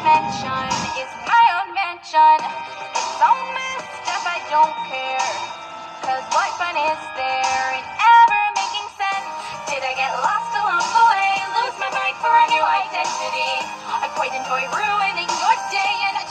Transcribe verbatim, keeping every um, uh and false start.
dimension is my own mansion. It's all messed up, I don't care. Cause what fun is there in ever making sense? Did I get lost along the way? Lose my mind for a new identity? I quite enjoy ruining your day and